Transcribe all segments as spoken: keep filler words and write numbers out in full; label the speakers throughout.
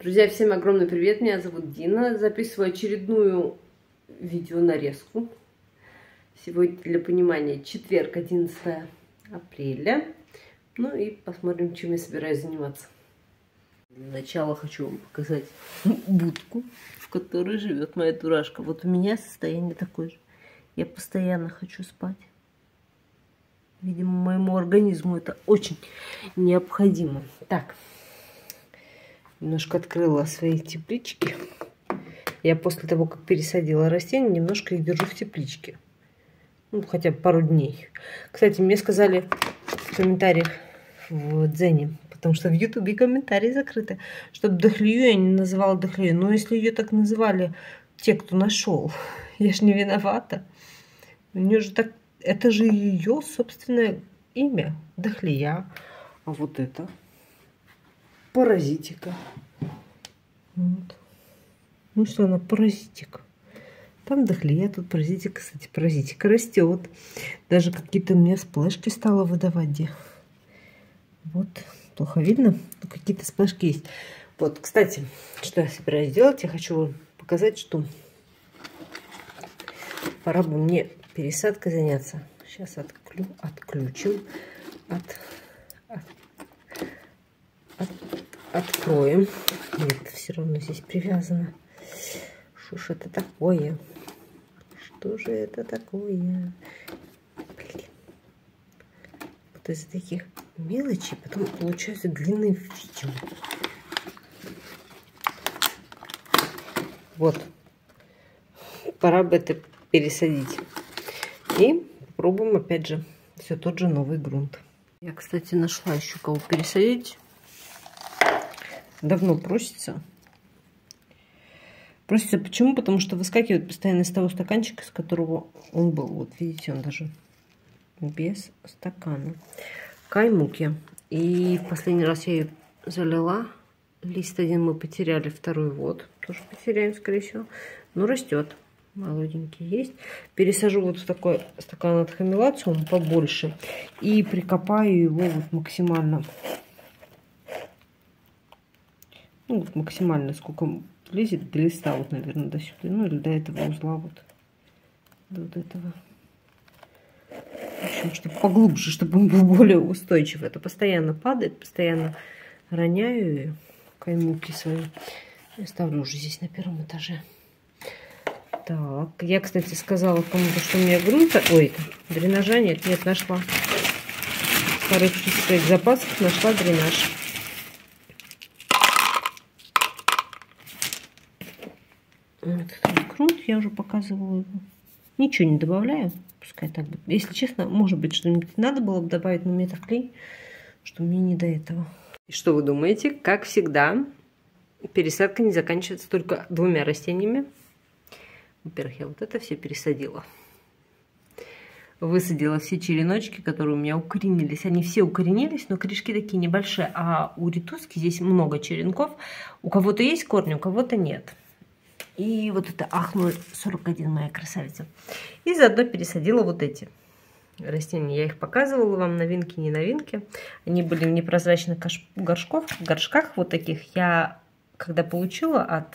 Speaker 1: Друзья, всем огромный привет, меня зовут Дина. Записываю очередную видеонарезку. Сегодня, для понимания, четверг, одиннадцатое апреля. Ну и посмотрим, чем я собираюсь заниматься. Для начала хочу вам показать будку, в которой живет моя дурашка. Вот у меня состояние такое же. Я постоянно хочу спать. Видимо, моему организму это очень необходимо. Так. Немножко открыла свои теплички. Я после того, как пересадила растения, немножко их держу в тепличке. Ну, хотя бы пару дней. Кстати, мне сказали в комментариях в Дзене, потому что в Ютубе комментарии закрыты, чтобы дохлею я не называла дохлею. Но если ее так называли те, кто нашел, я ж не виновата. У нее же так, это же ее собственное имя. Дохлея. А вот это паразитика. Вот. Ну что, она паразитик. Там дохлея, тут паразитика. Кстати, паразитика растет. Даже какие-то у меня сплэшки стала выдавать. Где? Вот. Плохо видно, но какие-то сплэшки есть. Вот, кстати, что я собираюсь делать? Я хочу вам показать, что пора бы мне пересадкой заняться. Сейчас отклю, отключим. От, от, от, откроем. Нет, все равно здесь привязано. Что ж это такое? Что же это такое? Блин. Вот из таких мелочей потом получаются длинные видео. Вот. Пора бы это пересадить. И попробуем опять же все тот же новый грунт. Я, кстати, нашла еще кого пересадить. Давно просится. Просится почему? Потому что выскакивает постоянно из того стаканчика, с которого он был. Вот видите, он даже без стакана. Каймуки. И в последний раз я ее залила. Лист один мы потеряли, второй вот. Тоже потеряем, скорее всего. Но растет. Молоденький есть. Пересажу вот в такой стакан от хамелациум побольше. И прикопаю его вот максимально. Ну, вот максимально, сколько лезет до листа, вот, наверное, до сюда. Ну, или до этого узла, вот. До вот этого. В общем, чтобы поглубже, чтобы он был более устойчив. Это постоянно падает, постоянно роняю ее, каймуки свои. Я ставлю уже здесь на первом этаже. Так, я, кстати, сказала кому-то, что у меня грунта... Ой, дренажа нет, нет, нашла. Порывшись в своих запасах, нашла дренаж. Вот этот грунт, я уже показывала его. Ничего не добавляю, пускай так будет. Если честно, может быть, что-нибудь надо было бы добавить, но мне так лень, что мне не до этого. И что вы думаете? Как всегда, пересадка не заканчивается только двумя растениями. Во-первых, я вот это все пересадила. Высадила все череночки, которые у меня укоренились. Они все укоренились, но корешки такие небольшие. А у ретуски здесь много черенков. У кого-то есть корни, у кого-то нет. И вот это ах ноль сорок один, моя красавица. И заодно пересадила вот эти растения. Я их показывала вам, новинки, не новинки. Они были в непрозрачных горшков, горшках вот таких. Я, когда получила от...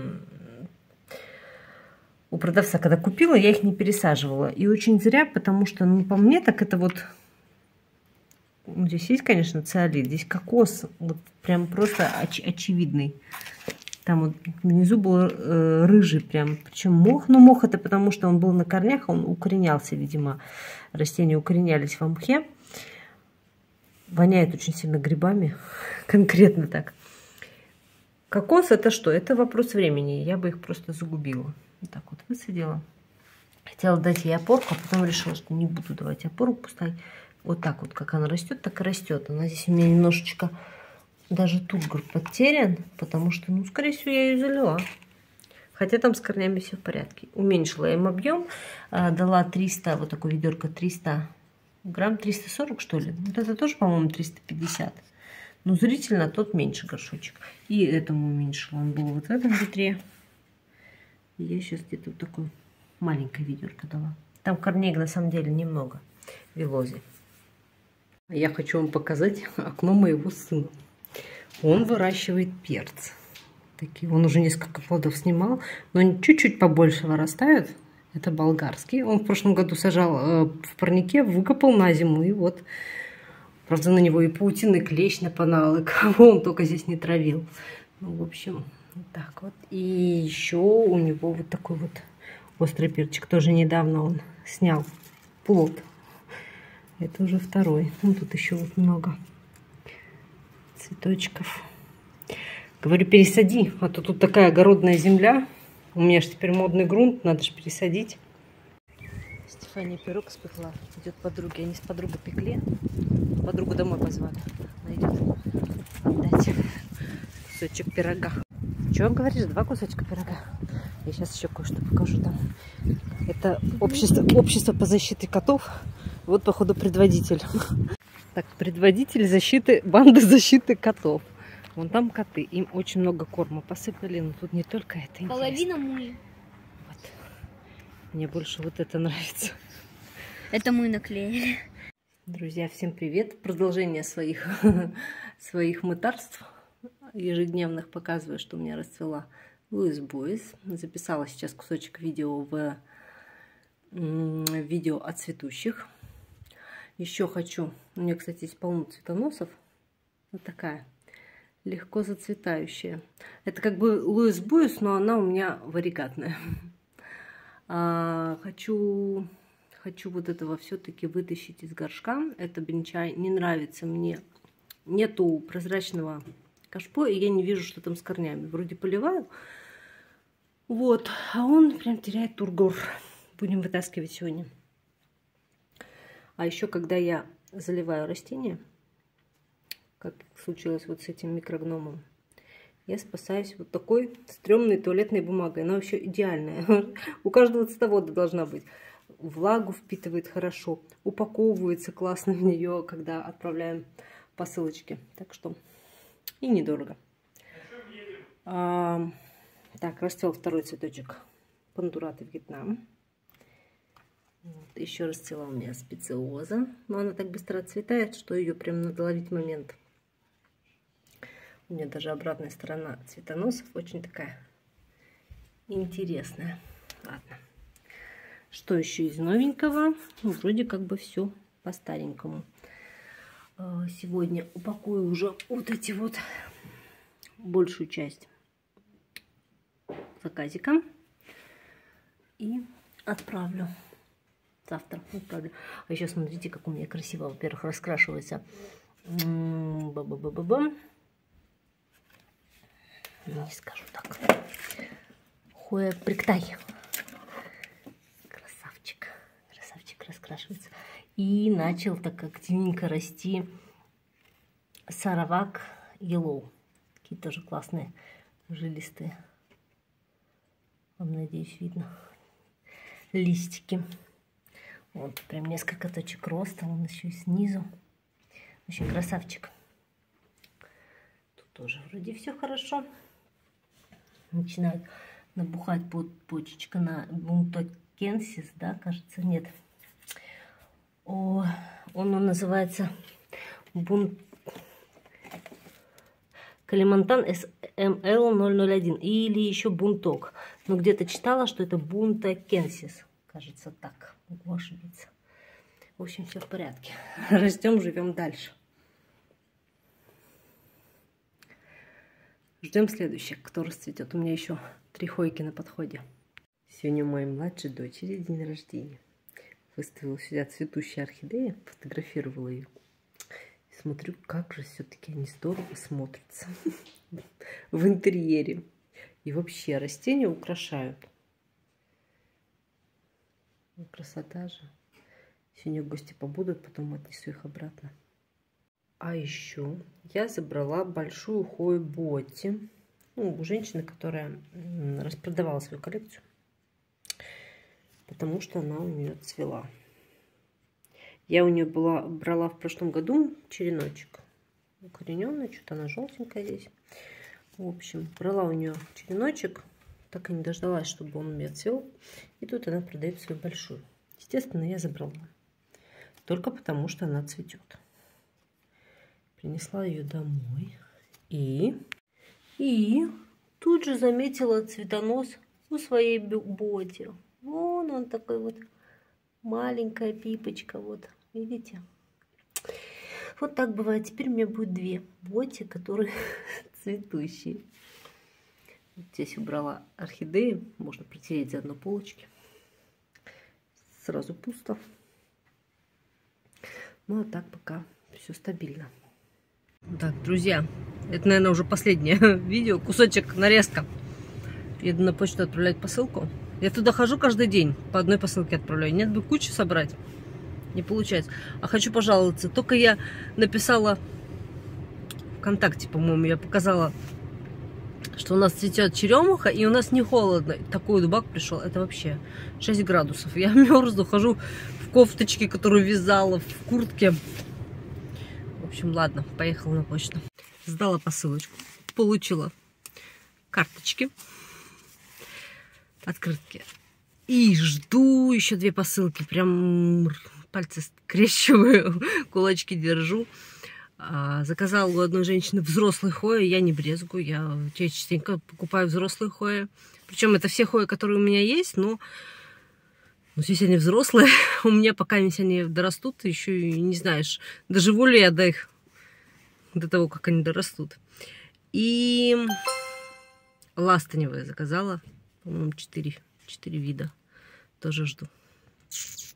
Speaker 1: у продавца, когда купила, я их не пересаживала. И очень зря, потому что, ну, по мне, так это вот... Ну, здесь есть, конечно, циолит. Здесь кокос, вот прям просто оч очевидный. Там вот внизу был э, рыжий прям, причем мох. Ну, мох это потому, что он был на корнях, он укоренялся, видимо. Растения укоренялись в мхе. Воняет очень сильно грибами, конкретно так. Кокос это что? Это вопрос времени. Я бы их просто загубила. Вот так вот высадила. Хотела дать ей опорку, а потом решила, что не буду давать опору, пускай вот так вот, как она растет, так и растет. Она здесь у меня немножечко... Даже тургор потерян, потому что, ну, скорее всего, я ее залила. Хотя там с корнями все в порядке. Уменьшила им объем, дала триста, вот такое ведерко, триста грамм, триста сорок, что ли. Вот это тоже, по-моему, триста пятьдесят. Но зрительно тот меньше горшочек. И этому уменьшила. Он был вот в этом ведре. И я сейчас где-то вот такое маленькое ведерко дала. Там корней на самом деле немного. Вилози. Я хочу вам показать окно моего сына. Он выращивает перец. Такие. Он уже несколько плодов снимал, но они чуть-чуть побольше вырастают. Это болгарский. Он в прошлом году сажал э, в парнике, выкопал на зиму. И вот, правда, на него и паутинный клещ напанал, и кого он только здесь не травил. Ну, в общем, вот так вот. И еще у него вот такой вот острый перчик. Тоже недавно он снял плод. Это уже второй. Ну, тут еще вот много цветочков. Говорю, пересади, а то тут такая огородная земля. У меня же теперь модный грунт, надо же пересадить. Стефания пирог испекла. Идет подруги. Они с подругой пекли. Подругу домой позвали. Она идет отдать кусочек пирога. Что говоришь? Два кусочка пирога. Я сейчас еще кое-что покажу там. Это общество, общество по защите котов. Вот, походу, предводитель. Так, предводитель защиты, банды защиты котов. Вон там коты, им очень много корма посыпали, но тут не только это.
Speaker 2: Половина мы.
Speaker 1: Вот. Мне больше вот это нравится.
Speaker 2: Это мы наклеили.
Speaker 1: Друзья, всем привет. Продолжение своих, своих мытарств ежедневных показываю, что у меня расцвела Луис Бойс. Записала сейчас кусочек видео в видео о цветущих. Еще хочу, у меня, кстати, есть полно цветоносов. Вот такая. Легко зацветающая. Это как бы Луис Бойс, но она у меня варигатная. А, хочу, хочу вот этого все-таки вытащить из горшка. Это бенчай не нравится мне. Нету прозрачного кашпо, и я не вижу, что там с корнями. Вроде поливаю. Вот. А он прям теряет тургор. Будем вытаскивать сегодня. А еще, когда я заливаю растения, как случилось вот с этим микрогномом, я спасаюсь вот такой стрёмной туалетной бумагой. Она вообще идеальная. У каждого цветовода должна быть. Влагу впитывает хорошо. Упаковывается классно в нее, когда отправляем посылочки. Так что и недорого. А, так, расцвел второй цветочек. Пандураты Вьетнам. Вот, еще расцвела у меня специоза. Но она так быстро отцветает, что ее прям надо ловить момент. У меня даже обратная сторона цветоносов очень такая интересная. Ладно. Что еще из новенького? Ну, вроде как бы все по-старенькому. Сегодня упакую уже вот эти вот большую часть заказика и отправлю завтра. Отправлю. А еще смотрите, как у меня красиво, во-первых, раскрашивается. Ба-ба-ба-ба-ба. Не скажу так. Хоя приктай. Красавчик. Красавчик раскрашивается. И начал так активненько расти Саравак Yellow. Такие тоже классные жилистые. Вам, надеюсь, видно листики. Вот прям несколько точек роста. Он еще и снизу. Очень красавчик. Тут тоже вроде все хорошо. Начинает набухать под почечка на бунтокенсис, да, кажется, нет. О, он, он называется бун... Калимантан эс эм эл ноль ноль один или еще бунток. Но где-то читала, что это бунтокенсис. Кажется, так. Могу ошибиться. В общем, все в порядке. Растем, живем дальше. Ждем следующее, кто расцветет. У меня еще три хойки на подходе. Сегодня у моей младшей дочери день рождения. Выставила сюда цветущие орхидеи, фотографировала ее. И смотрю, как же все-таки они здорово смотрятся в интерьере. И вообще растения украшают. Красота же. Сегодня гости побудут, потом отнесу их обратно. А еще я забрала большую хою Ботти. Ну, у женщины, которая распродавала свою коллекцию. Потому что она у нее цвела. Я у нее была, брала в прошлом году череночек. Укорененный, что-то она желтенькая здесь. В общем, брала у нее череночек. Так и не дождалась, чтобы он у меня цвел. И тут она продает свою большую. Естественно, я забрала. Только потому, что она цветет. Принесла ее домой. И, и тут же заметила цветонос у своей боти. Вон он такой вот, маленькая пипочка, вот, видите? Вот так бывает. Теперь у меня будет две боти, которые цветущие. Вот здесь убрала орхидеи, можно протереть заодно полочки. Сразу пусто. Ну а так пока все стабильно. Так, друзья, это, наверное, уже последнее видео, кусочек, нарезка. Еду на почту отправлять посылку. Я туда хожу каждый день, по одной посылке отправляю. Нет бы кучу собрать, не получается. А хочу пожаловаться. Только я написала ВКонтакте, по-моему, я показала, что у нас цветет черемуха, и у нас не холодно. Такой дубак пришел, это вообще шесть градусов. Я мерзну, хожу в кофточке, которую вязала, в куртке. В общем, ладно, поехала на почту. Сдала посылочку, получила карточки, открытки. И жду еще две посылки. Прям пальцы скрещиваю, кулачки держу. Заказала у одной женщины взрослый хоя. Я не брезгую, я частенько покупаю взрослые хоя. Причем это все хоя, которые у меня есть, но, но здесь они взрослые. У меня пока они дорастут, еще и не знаешь, доживу ли я до их, до того, как они дорастут. И ластоневые заказала, по-моему, четыре, четыре вида. Тоже жду.